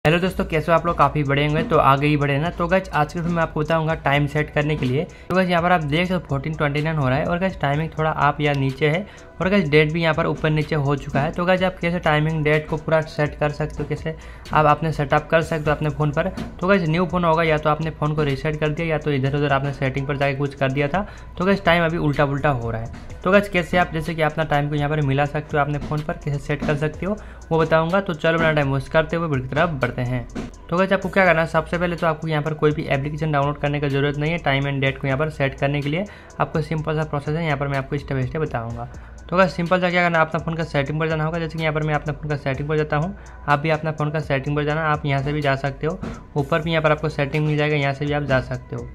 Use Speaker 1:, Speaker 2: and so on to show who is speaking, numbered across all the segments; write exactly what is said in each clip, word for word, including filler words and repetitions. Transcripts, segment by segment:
Speaker 1: Hello दोस्तों, कैसे हो आप लोग? काफ़ी बड़े होंगे तो आगे ही बढ़े ना। तो गाइस आज के वीडियो में आपको बताऊंगा टाइम सेट करने के लिए। तो गाइस यहाँ पर आप देख सकते हो फोर्टीन ट्वेंटी नाइन हो रहा है और गाइस टाइमिंग थोड़ा आप या नीचे है और गाइस डेट भी यहाँ पर ऊपर नीचे हो चुका है। तो गाइस आप कैसे टाइमिंग डेट को पूरा सेट कर सकते हो, कैसे आप अपने सेटअप कर सकते हो अपने फ़ोन पर। तो गाइस न्यू फ़ोन होगा या तो आपने फ़ोन को रीसेट कर दिया या तो इधर उधर आपने सेटिंग पर जाकर कुछ कर दिया था। तो गाइस टाइम अभी उल्टा पुल्टा हो रहा है। तो गाइस कैसे आप जैसे कि अपना टाइम को यहाँ पर मिला सकते हो अपने फ़ोन पर, कैसे सेट कर सकते हो वो बताऊँगा। तो चलो अपना टाइम वेस्ट करते हुए वीडियो की तरफ बढ़ते हैं। तो गाइस आपको क्या करना है, सबसे पहले तो आपको यहाँ पर कोई भी एप्लीकेशन डाउनलोड करने की जरूरत नहीं है। टाइम एंड डेट को यहाँ पर सेट करने के लिए आपको सिंपल सा प्रोसेस है, यहाँ पर मैं आपको स्टेप बाय स्टेप बताऊंगा। तो गाइस सिंपल सा क्या करना है, अपना फ़ोन का सेटिंग पर जाना होगा। जैसे कि यहाँ पर मैं अपना फ़ोन का सेटिंग पर जाता हूँ, आप भी अपना फ़ोन का सेटिंग पर जाना। आप यहाँ से भी जा सकते हो, ऊपर भी यहाँ पर आपको सेटिंग मिल जाएगा, यहाँ से भी आप जा सकते हो।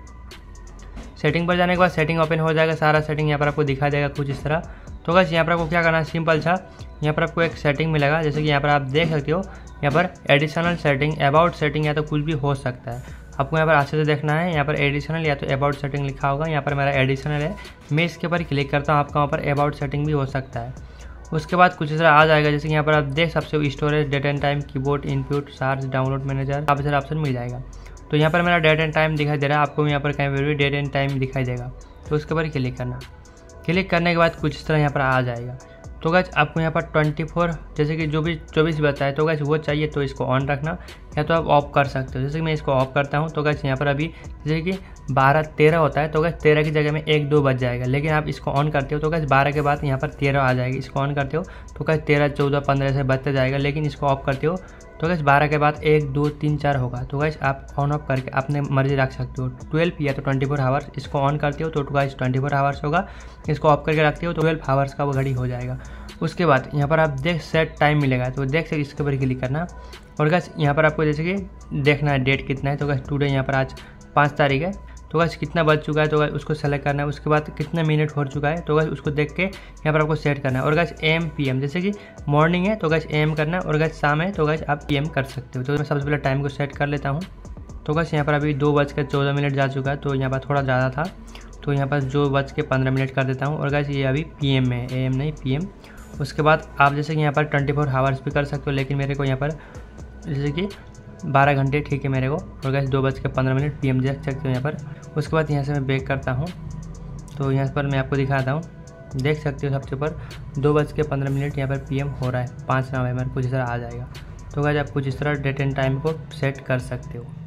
Speaker 1: सेटिंग पर जाने के बाद सेटिंग ओपन हो जाएगा, सारा सेटिंग यहाँ पर आपको दिखा देगा कुछ इस तरह। तो गाइस यहाँ पर आपको क्या करना है, सिंपल सा यहाँ पर आपको एक सेटिंग मिलेगा। जैसे कि यहाँ पर आप देख सकते हो, यहाँ पर एडिशनल सेटिंग, अबाउट सेटिंग या तो कुछ भी हो सकता है। आपको यहाँ पर अच्छे से देखना है, यहाँ पर एडिशनल या तो अबाउट सेटिंग लिखा होगा। यहाँ पर मेरा एडिशनल है, मैं इसके ऊपर क्लिक करता हूँ। आपका वहाँ पर अबाउट सेटिंग भी हो सकता है। उसके बाद कुछ इस तरह आ जाएगा। जैसे कि यहाँ पर आप देख सकते हो, storage, date and time, keyboard, input, charge, download manager, आप इधर ऑप्शन मिल जाएगा। तो यहाँ पर मेरा डेट एंड टाइम दिखाई दे रहा है, आपको यहाँ पर कहीं पर भी डेट एंड टाइम दिखाई देगा। तो उसके ऊपर क्लिक करना, क्लिक करने के बाद कुछ इस तरह यहाँ पर आ जाएगा। तो गाइस आपको यहाँ पर चौबीस जैसे कि जो भी चौबीस बता है, तो गाइस वो चाहिए तो इसको ऑन रखना या तो आप ऑफ कर सकते हो। जैसे कि मैं इसको ऑफ करता हूँ तो गाइस यहाँ पर अभी जैसे कि बारह तेरह होता है, तो गाइस तेरह की जगह में एक दो बज जाएगा। लेकिन आप इसको ऑन करते हो तो गाइस बारह के बाद यहाँ पर तेरह आ जाएगी। इसको ऑन करते हो तो गाइस तेरह चौदह पंद्रह से बजते जाएगा। लेकिन इसको ऑफ करते हो तो गाइस बारह के बाद एक दो तीन चार होगा। तो गाइस आप ऑन ऑफ करके अपने मर्जी रख सकते हो। ट्वेल्व या तो ट्वेंटी फोर आवर्स, इसको ऑन करते हो तो गाइस ट्वेंटी फोर आवर्स होगा। इसको ऑफ करके रखते हो तो ट्वेल्व आवर्स का वो घड़ी हो जाएगा। उसके बाद यहाँ पर आप देख सेट टाइम मिलेगा, तो देख सकते इसके ऊपर क्लिक करना। और गाइस यहाँ पर आपको जैसे कि देखना है डेट कितना है। तो गाइस टुडे यहाँ पर आज पाँच तारीख है, तो गाइस कितना बज चुका है तो गाइस उसको सेलेक्ट करना है। उसके बाद कितना मिनट हो चुका है तो गाइस उसको देख के यहाँ पर आपको सेट करना है। और गाइस एम पी एम, जैसे कि मॉर्निंग है तो गाइस एम करना है और गाइस शाम है तो गाइस आप पी एम कर सकते हो। तो मैं सबसे पहले टाइम को सेट कर लेता हूँ। तो गाइस यहाँ पर अभी दो बज के चौदह मिनट जा चुका है, तो यहाँ पर थोड़ा ज़्यादा था, तो यहाँ पर दो बज के पंद्रह मिनट कर देता हूँ। और गाइस ये अभी पी एम में, ए एम नहीं पी एम। उसके बाद आप जैसे कि यहाँ पर ट्वेंटी फोर आवर्स भी कर सकते हो, लेकिन मेरे को यहाँ पर जैसे कि बारह घंटे ठीक है मेरे को। और गाइस दो बज के पंद्रह मिनट पी एम देख सकते हो यहाँ पर। उसके बाद यहाँ से मैं बैक करता हूँ, तो यहाँ पर मैं आपको दिखाता हूँ। देख सकते हो सबसे ऊपर दो बज के पंद्रह मिनट यहाँ पर पी एम हो रहा है, पाँच नवंबर कुछ इस तरह आ जाएगा। तो गाइस आप कुछ इस तरह डेट एंड टाइम को सेट कर सकते हो।